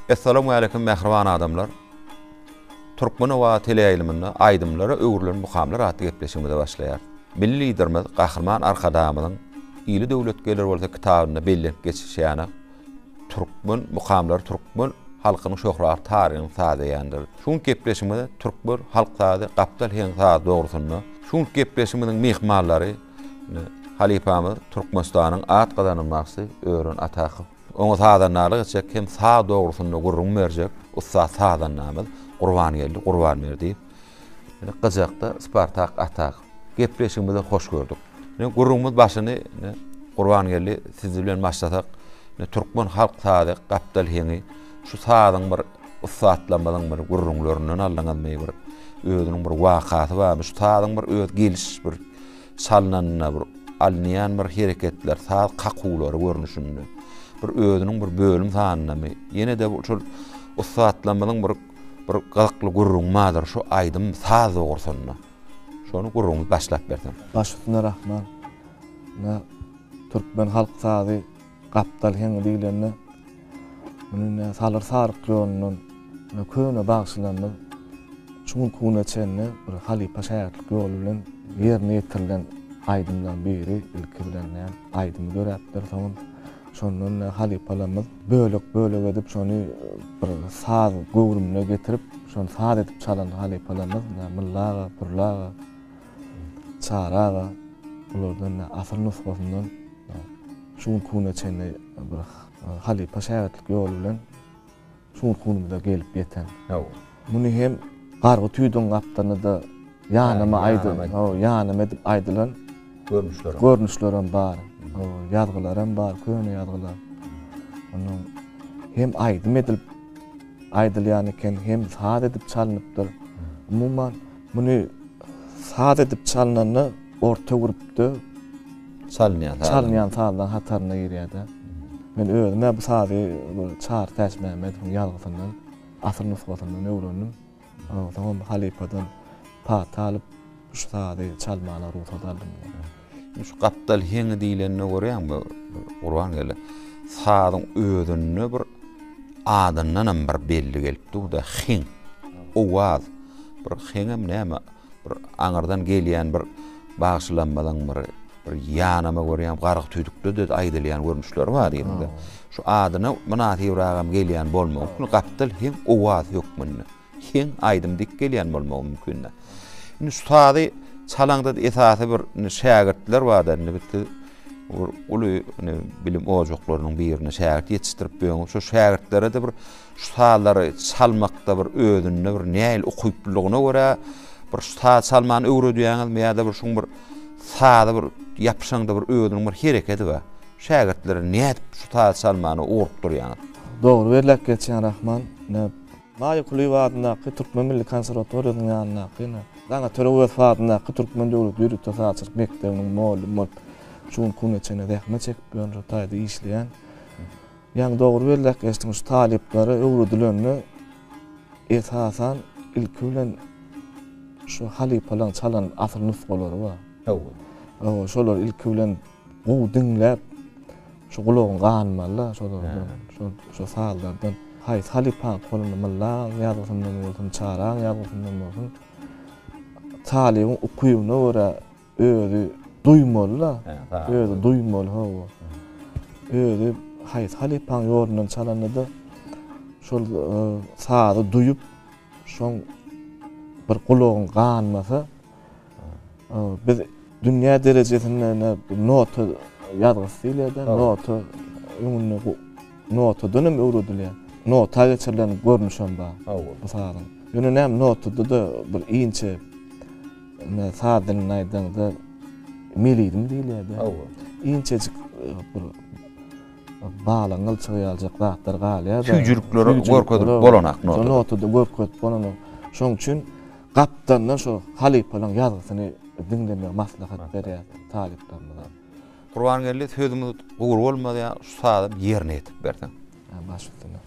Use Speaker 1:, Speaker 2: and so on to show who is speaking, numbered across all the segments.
Speaker 1: Assalamu alaykum mehriban adamlar. Türkmen we teleýylymyny aýdymlara öwrülen mukamlar atdy gepleşigimizde başlaýar. Milli liderimiz Gahrman Arkadamynyň ýyly döwletgeler bolsa kitabyna bellenip geçişýäne Türkmen mukamlar Türkmen halkynyň şöhrat taryhyny saýýandyr. Şuň gepleşigimizde Türkmen halk sady gapdal heň sady dogrusyny, şuň gepleşigimiziň mehmanlary Halipamyz Türkmenistanyň at gazanylmaksy öwrün ataky. Oňa sadannalyk etjek hem sağ dogrusyny gurrun berjek. Ussa sadannalyk Qurban geldi, Qurban berdi. Gyjakda Spartak atak. Gepleşigimizde hoş gördük. Gurrumyz başyny Qurban geldi, siz bilen başlasak. Türkmen halk sady gapdal heňi şu sadyň bir ussatlamalaryň bir gurrunlarynyň aldanylmagy bir özüniň bir wakasy bar. Şu sadyň bir öz geliş bir salnanyna bir alnyan bir hereketler, sad kakуулary görnüşinde. Bir özüniň bir bölüm sanyny ýene de şu ussatlamalaryň bir gylykly gurrunmadyr şu aýdym saz dogrusyny. Şonu gurrunmy başlap berdim.
Speaker 2: Başyna rahman. Türkmen halk sady gapdal heň diýileni münne salar sarık ýolunyň köne bagşylanyp şuň kuna çenne bir halipa şäherlik ýolu bilen ýerine ýetirilen aýdymdan biri ilki bilen aýdymy göräpdir. Soň şondan halipalarymyz bölek edip şonu bir saz gowrumuna getirip şonu saz edip çalan halipalarymyz mullaga, purlaga, çaraga bulardan asl nusgasyndan şuň kuna çenne bir halipa şäherlik ýolu bilen şuň kunumda gelip ýeten. Muny hem gargy tüýdüň gapdaryny da ýanyma aýdylan, ýanyma edip aýdylan görnüşlerim bar. Ýazgylarym bar, köne ýazgylar. Onuň hem aýdym edilip aýdylýan eken, hem saz edip çalynypdyr. Umumyň muny saz edip çalynany orta grupda çalynýan sazdan hataryna girýärdi. Men özüme bu sazy çar täsmämediň ýalgysyndan asl nusgatyndan öwrendim. Tamam halipadan pat alyp şu sazy çalmana ruhsat aldym. Şu
Speaker 1: gapdal heň diýileni görýärmi? Qurban geldi. Sadyň özüni bir adyndan bir belli gelipdi da heň. Owaz bir heňem näme? Bir aňyrdan gelýän bir bagşlanmadan bir ýanyma görýän gargy tüýdükde de aýdylýan görnüşler bar ýerde. Şu adyna munasyp ragam gelýän bolmagy. Bu gapdal heň owaz ýokmyny. Heň aýdym dik gelýän bolmagy mümkin. Indi şu sady çalangda esasy bir şägirtler barda bitdi. Uly bilim ojaklarynyň birini şägirt ýetişdirip berýän. Şu şägirtlere de bir şu salary çalmakda bir özüni bir näil okuyplygyna görä bir saz çalmany öwredýäňiz ýa-da bir şuň bir sady bir ýapşaňda bir özüniň bir hereketi bar. Şägirtlere näet şu saz çalmany ugurupdurýaňyz.
Speaker 2: Dogry berlek geçen rahman. Maýa Kulywadyna Türkmen Milli Konserwatoriýasynyň ýanyna Dana töre fadyna Türkmen döwlet ýürüt tasarçylyk mekdebiniň mol şuň kuna çene rahmet çekip ýönür taýda işleýän. Ýa-ni dogry berlek geçtiň şu talyplary öwredilenini esasan ilki bilen şu halipalan çalan asl nusgalary bar. Şolar ilki bilen gowy diňläp şu gulagyň ganmalar şolardan şu sazlardan halipa goluny mallan ýazgysyndan bolsun çaraň ýazgysyndan bolsun talyň okuýuny görä özü duýmaly. Özü duýmaly hawa. Özü halipaň ýolundan çalanyda şol sazy duýup şoň bir gulagyň ganmasy biz dünýä derejesinde nota ýazgysy ýa-da nota dönem öwredilýär. Nota geçirilen görnüşem bar. Bu sazyň. Ýöne näme notada da bir iňçe sadyň aýdygda melidim diýilýärdi. Iňçejik bir bağlangyl çygaljak zatlar galýar.
Speaker 1: Tüýjürükleri görkezip bolanak nota.
Speaker 2: Notada görkezip bolanak. Şoň üçin gapdandan şu halipalan ýazgysyny dinlemek maslahat berýär talyplarymyza.
Speaker 1: Qurban geldi sözümiz ugur bolmady şu sady ýerine ýetip berdim.
Speaker 2: Başyna.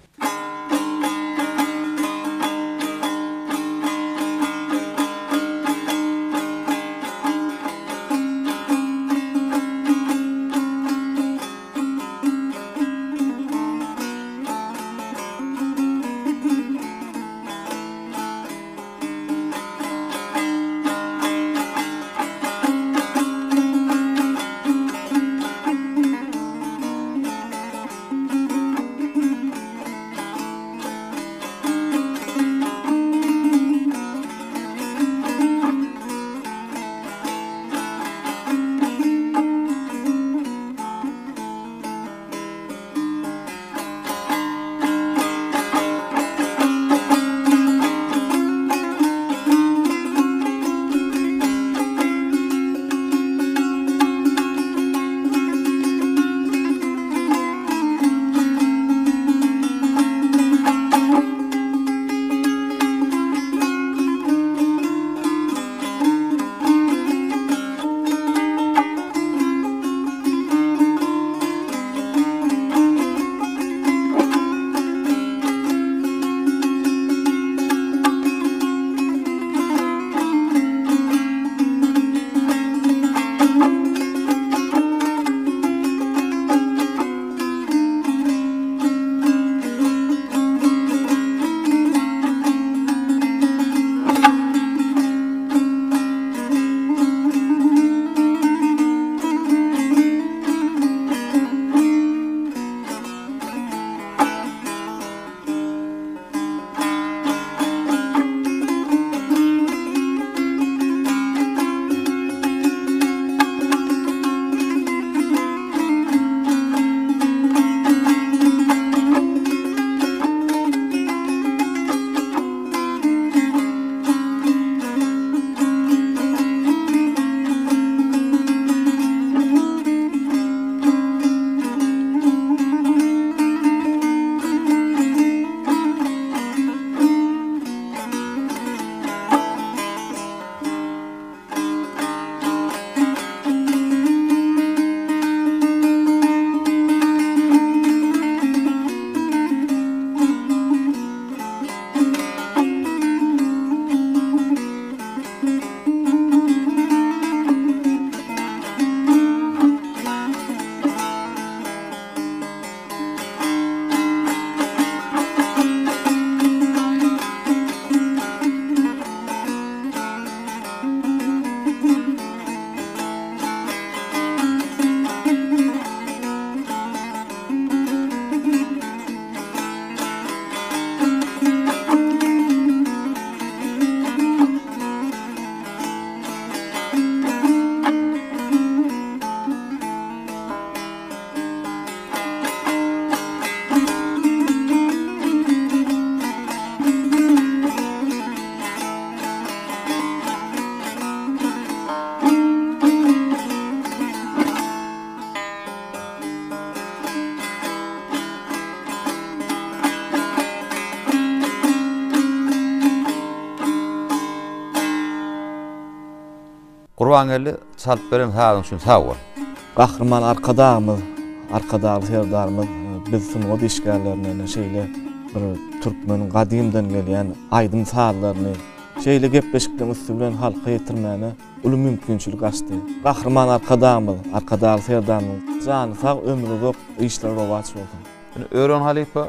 Speaker 1: Gurbaňely çalyp beren sagyň üçin sag bol.
Speaker 2: Gahrman arkadagy sevdarymyz biz sunma işgärlerini şeýle bir türkmen gadymdan gelýän aýdym sallaryny şeýle gepleşikden üstünden halka ýetirmäne uly mümkinçilik açdy. Gahrman arkadagy sevdarymyz jany sag ömrü zok işler rowaç boldy.
Speaker 1: Ören Halipa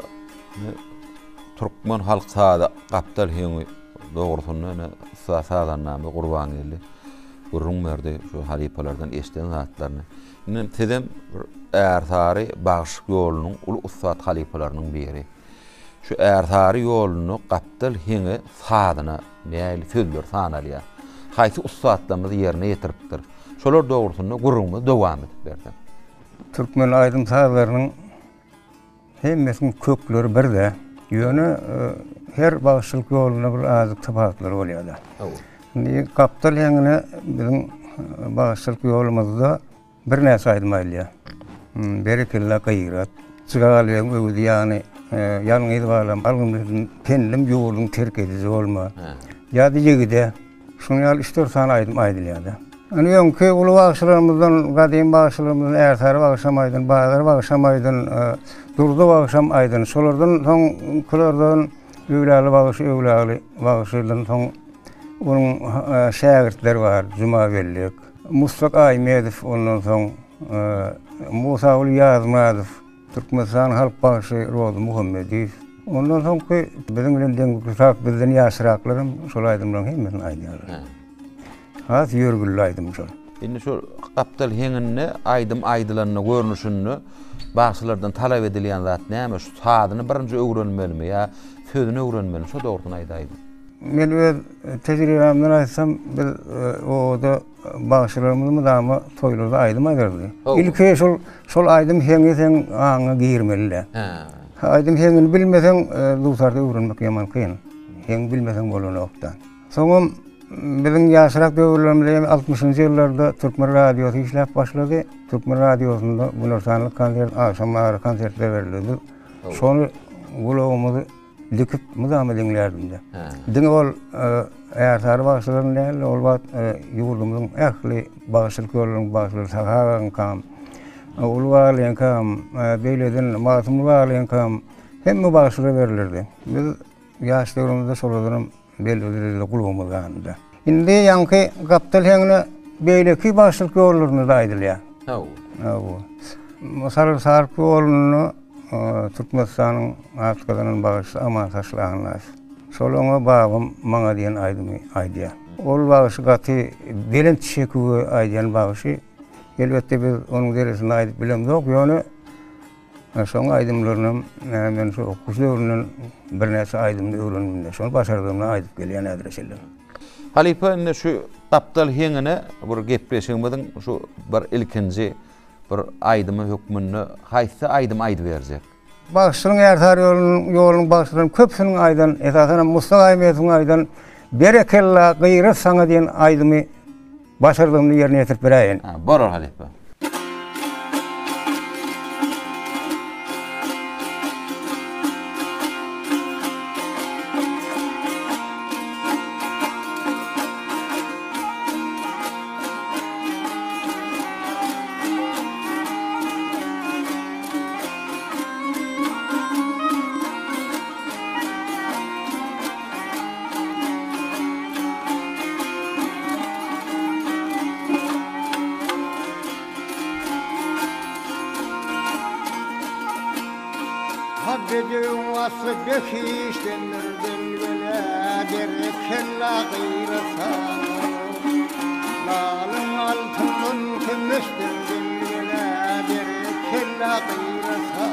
Speaker 1: Türkmen halk saada gapdal heňi dogrusyny sadanamy Gurbaňely gurrunmerdi şu halipalardan eşden zatlaryny. Men tedem ertary bagşyk ýolunyň ulu ustad halipalarynyň biri. Şu ertary ýoluny gapdal heňi sadyna näli sözler sanalýar. Haýsy ustadlarymyz ýerine ýetiripdir. Şolar dogrusyny gurrunmy dowam edip berdi.
Speaker 3: Türkmen aýdym saglarynyň hemmesinin kökleri birde. Ýöne her bagşyk ýoluny bir azyk tapatlary bolýar. Şimdi kaptal heňine bizim bagşyk ýolumyzda bir näse aýdylmaýar. Berekella gaýrat, çygaly öwdi ýagny ýalňyz balam, algymyň penlim ýoluň terk edici bolma. Ýa-da ýigide şunu ýaly 3-4 sany aýdylýar. Ani ýöňki uly bagşylarymyzdan, gadym bagşylarymyzdan ertary bagşam aýdyn, baýlar bagşam aýdyn, durdy bagşam aýdyn. Şolardan soň kulardan öwläli bagşylardan soň onun şägirtleri bar, Juma Bellik, Mustaq Aýmedow, ondan soň Musa Uly Ýazmazow, Türkmenistan halk bagşy Rozy Muhammediýew. Ondan soňky biziň bilen deňlik bizden ýaşyraklarym şol aýdymlaryň hemmesini aýdýarlar. Az ýörgüli aýdym şol.
Speaker 1: Indi şu gapdal heňini aýdym aýdylanyny görnüşini bagşylardan talap edilýän zat näme? Şu sadyny birinji öwrenmelimi ýa sözüni öwrenmelimi? Şo dogrudan aýdaýdy.
Speaker 3: Men öz tejribemden aýtsam, biz oda bagşylarymyzy damy toýlarda aýdym aýdardy. Ilki şol aýdym heňi sen aňa girmeli. Aýdym heňini bilmeseň, dusarda öwrenmek ýaman kyn. Heň bilmeseň bolanokdan. Soňam bizim ýaşyrak döwürlerimizde 60-njy ýyllarda Türkmen radiosy işläp başlady. Türkmen radiosunda bular sanly konsert, akşamlary konsertler berildi. Şonu gulawymyzy dikip mydam dinlerdim de. Diňe ol ertary bagşylaryň näle ol wat ýurdumyň ähli bagşylyk ýolunyň bagşylary sagagan kam. Ulwalyň kam, beýleden masumwalyň kam hemme bagşylara berilirdi. Biz ýaş döwrümizde şolardan belli gulawymyz anda. Indi ýanky gapdal heňine beýleki bagşylyk ýollaryny da aýdylýar. Masal sarp ýoluny Türkmenistanyň Afrikanyň bagşy Aman Taşlanyň. Şolaňa babam maňa diýen aýdýar. Ol bagşy gaty belen çekiwe aýdýan bagşy. Elbetde biz onuň deresini aýdyp bilemdik. Ýöne şoň aýdymlaryny men şu okuşlarynyň bir näse aýdymny öwrenminde. Şonu başardygymy aýdyp gelýän adreseler.
Speaker 1: Halipa indi şu gapdal heňine bir gepleşiňizden şu bir ilkinji bir aýdymy hökmünde haýsy aýdym aýdyp berjek.
Speaker 3: Bagşylyň ertary ýolunyň bagşylaryň köpsiniň aýdan, esasana Mustaq Aýmedowyň aýdan berekella gyýra saňa diýen aýdymy başardygymy ýerine ýetirip beräýin.
Speaker 1: Borar Halipa.
Speaker 4: Haddedin vasıf bekiştenir delvele gerek kella gıyrasa Lalın altının kümüştür delvele gerek kella gıyrasa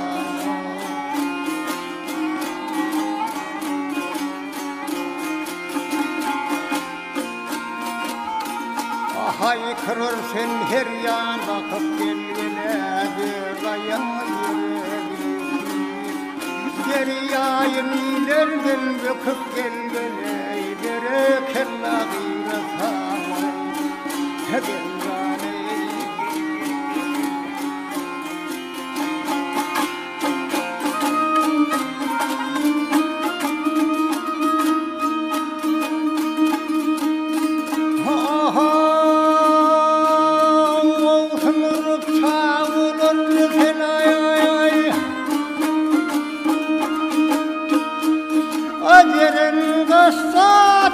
Speaker 4: Haykırır sen her yan bakıp delvele bir Deryayın ilerden büküp gelgele berekella gıyrasa Hebellâne Ha ha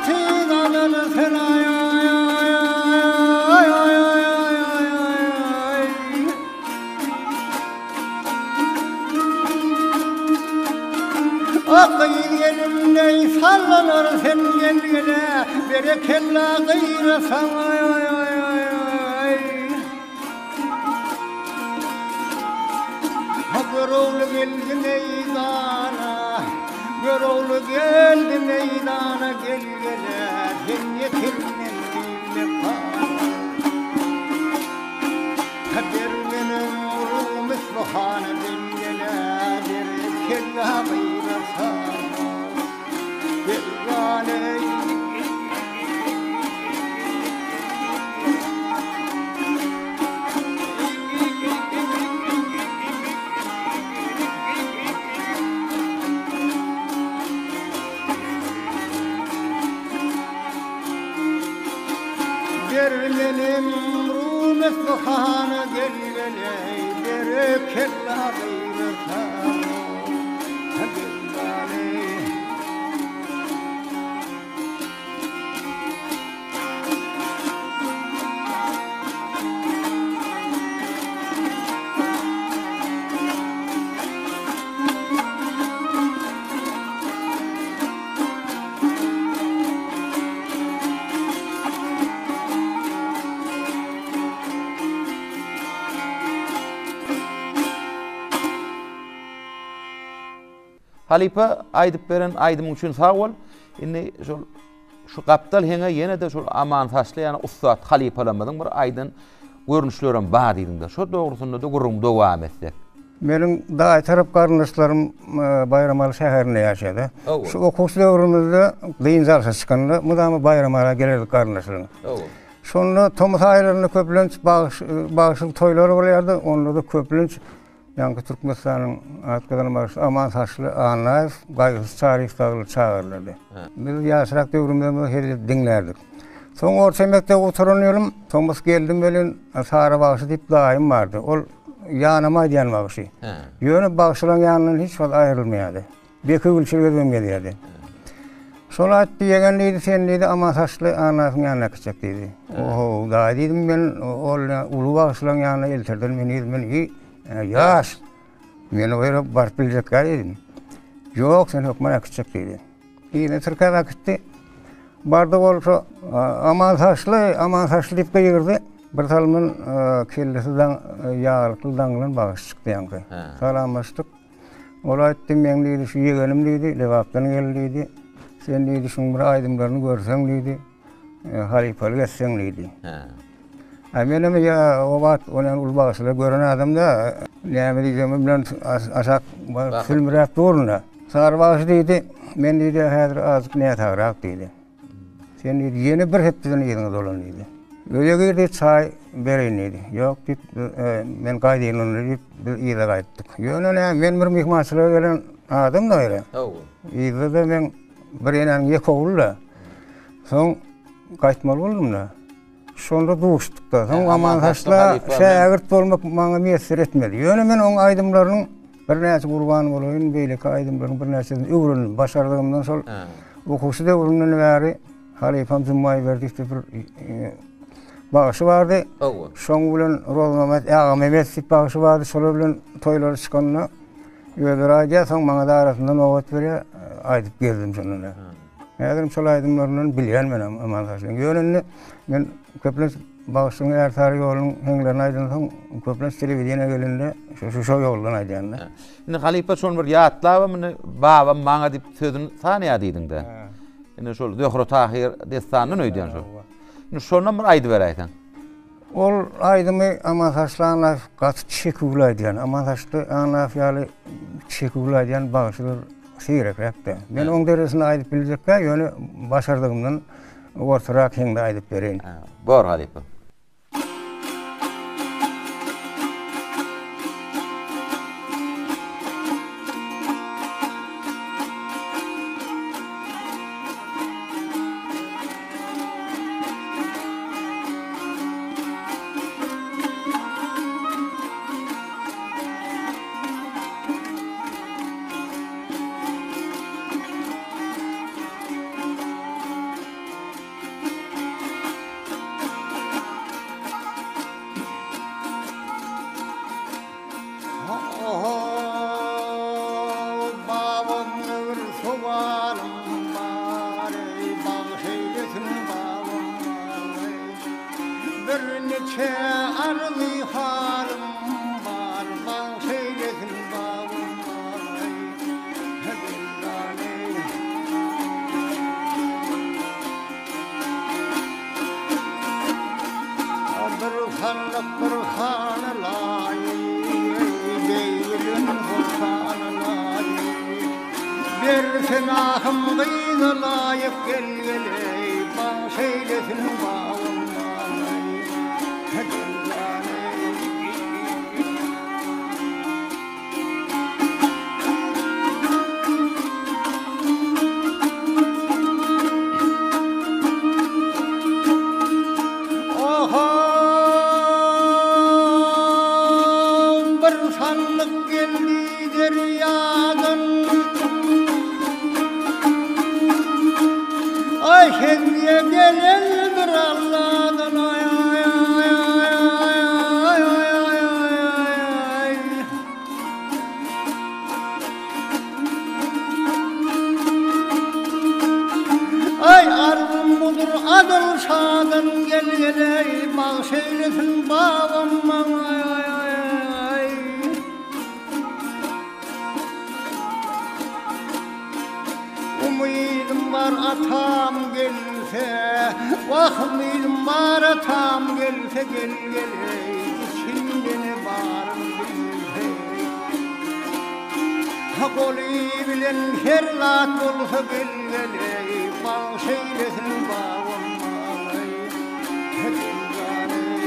Speaker 4: tiğanın sen ay ay ay ay ay ay. Akı yelimle sallanır sen gelgele, berekella gıyra sana ay ay ay ay. Göroğlu geldi meydana, göroğlu geldi meydana, gel gele sen yetirmen bile kal. Kader benim vurum isbahane ben gele, der kella gıyra sana gel gale. Benim ruhum esbahana gel gele, derek kella gıyra sana gel gale.
Speaker 1: Halipa aydıp beren aydym üçin sag bol. Indi şu gapdal hene yine de şol aman fasly yani ussat halipalamadyň bir aydyn görnüşlerim bar diýdiňler. Şo dogrusunda da gurrun dowam etsek.
Speaker 3: Benim daha taraf kardeşlerim Bayramaly şäherinde ýaşady. Şu okuş döwrümizde Dynzalsa çykanda mudamy Bayramalyga gelerdik kardeşlerim. Şonda Tomus aýlaryny köplenç bagşyl toýlary bolýardy. Onda da köplenç Yankı Türkmenistan'ın atkadan var aman saçlı anlayıp gaygısız tarih dağılı çağırlardı. Biz yaşarak dövrümde hep dinlerdik. Son orta emekte oturanıyorum. Thomas geldim böyle Sara bağışı deyip daim vardı. O yanıma diyen bağışı. Yönü bağışılan yanının hiç fazla ayrılmayadı. Bir kıvılçılığa dönmeliyordu. Sonra bir yegenliydi, senliydi aman saçlı anlayıpın yanına kıçaktıydı. Oho, daha dedim ben ulu bağışılan yanına eltirdim. Ben iyi. Yaş, meni öyle barıp bilecekler dedim. Yok, sen hükmana küçük dedi. Yine Türkiye'de gitti. Barda olsa aman saçlı deyip kıyırdı. Bir talımın kellesinden yağlıklı dağılan bağış çıktı yankı. Salamlaştık. Ola ettim ben dedi, şu yeğenim dedi, Levap'tan geldiydi. Sen dedi, şun bir aydımlarını görsen dedi, halipalı geçsen dedi. Benim ya o vaat onun ulbağısıyla gören adam da ne diyeceğimi bilen aşak film rap doğruna. Sağır bağışı dedi, ben dedi hazır azıcık ne tağırak dedi. Sen dedi yeni bir hepsini yedin dolan dedi. Öyle girdi çay verin dedi. Yok dedi, ben kaydıyım onu dedi, biz iyi de kaydık. Yönü ne, ben bir mihmaçlığa gelen adam da öyle. İyi de ben bir inan yek oğulla. Son kaytmalı oldum da. Şonda duştuk da. Son aman saçla şägirt bolmak maňa mesir etmedi. Ýöne men oň aýdymlarynyň bir näçe gurban bolayyn, beýleki aýdymlaryň bir näçesini öwrünip başardygymdan sol okuşy döwründen bäri Halifam Zummaý berdikde bir bağışı vardy. Şoň bilen Rozmamat Ağa Mehmet bağışı vardy. Şol bilen toýlary çykanda ýöler aýdýar, soň maňa da arasynda nowat berýär, aýdyp geldim şonuna. Eger şol aýdymlaryny bilýän men aman saçly. Ýöne men köplenç bağışın ertari yolun henglerini aydın son köplenç televizyona gelinde şu yoldan aydın.
Speaker 1: Şimdi Halipa şon bir ýatlaba meni babam maňa dip sözüni sanyýa diýdiň-de. Indi şol Zöhre Tahir destanyny öýdýän şol. Şimdi şondan bir aýdy beräýsen.
Speaker 3: Ol aýdymy aman saçlanlar gat çekuglaýdýan, aman saçly anlap ýaly çekuglaýdýan bağışlar sirek ýapdy. Men oň deresini aýdyp biljekkä, ýöne başardygymdan ortarak hende aýdyp bereýin.
Speaker 1: Bor Halipa.
Speaker 4: ahvalım var ey bağışeylesin bağım var ey. Bir neçe arlı halim var bağışeylesin bağım var ey. Dildan ey. Bir halak bir hanalay Beylin hulkanalay Bir senahım gıydı layık gel geley Bağışeylesin bağımdan Dildan ey. Ay hendiye gelen bir Allah'dan ay ay ay ay ay ay ay. Ay arzum budur adıl şadan gel geley bağışeylesin bağım ay ay ay ay. Umidim var atam gelse, vahmidim var atam gelse gel geley, içimden varım bilse. Hakoli bilen her lat olsa gel geley, bağışeylesin bağım ay. Dildan ey.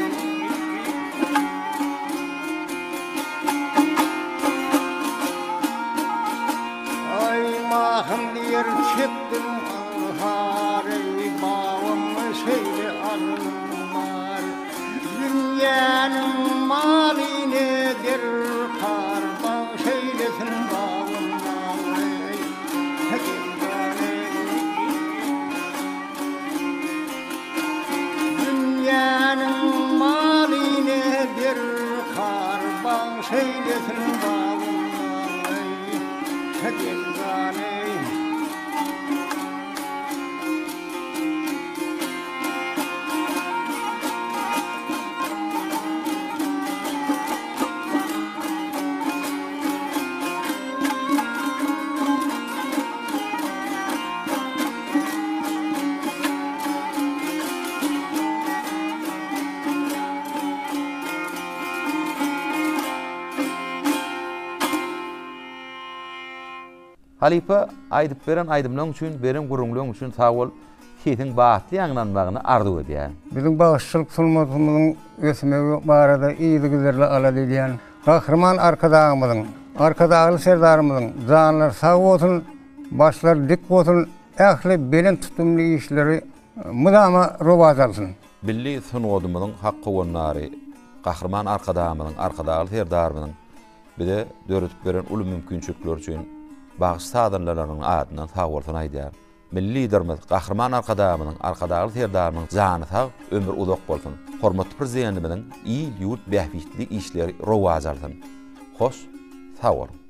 Speaker 4: Ay mahım diyer çektim ahar ey bağım şeyle arım var. Dünyanın mali nedir kar bağışeylesin bağım ey. Dildan ey. Dünyanın mali nedir kar bağışeylesin bağım ey. Dildan ey.
Speaker 1: Halipa aydıp beren aydımlaň üçin, beren gurunglaň üçin sag bol, siziň baatly ýaňlanmagyny arzu edýär.
Speaker 3: Bizim bağışçılık sunmazımızın ösmegi barada iyili güzerli ala diýen Gahrman arkadağımızın, arkadağlı serdarımızın zanlar sağ olsun, başlar dik olsun, ähli belen tutumlu işleri mudama rowaj alsın.
Speaker 1: Billi sunudumyň haqqy gonnary, Gahrman arkadağımyň, arkadağly serdarymyň bir de döretip beren uly mümkinçilikler üçin bağış sadanlarynyň adyna sag bolsun aýdýar. Milli liderimiz Gahrman arkadağımyň, arkadağly serdarymyň jany sag, ömür uzak bolsun. Hormatly prezidentimizin iyi ýurt bähbitli işleri rowaj alsyn. Hoş, sag bolun.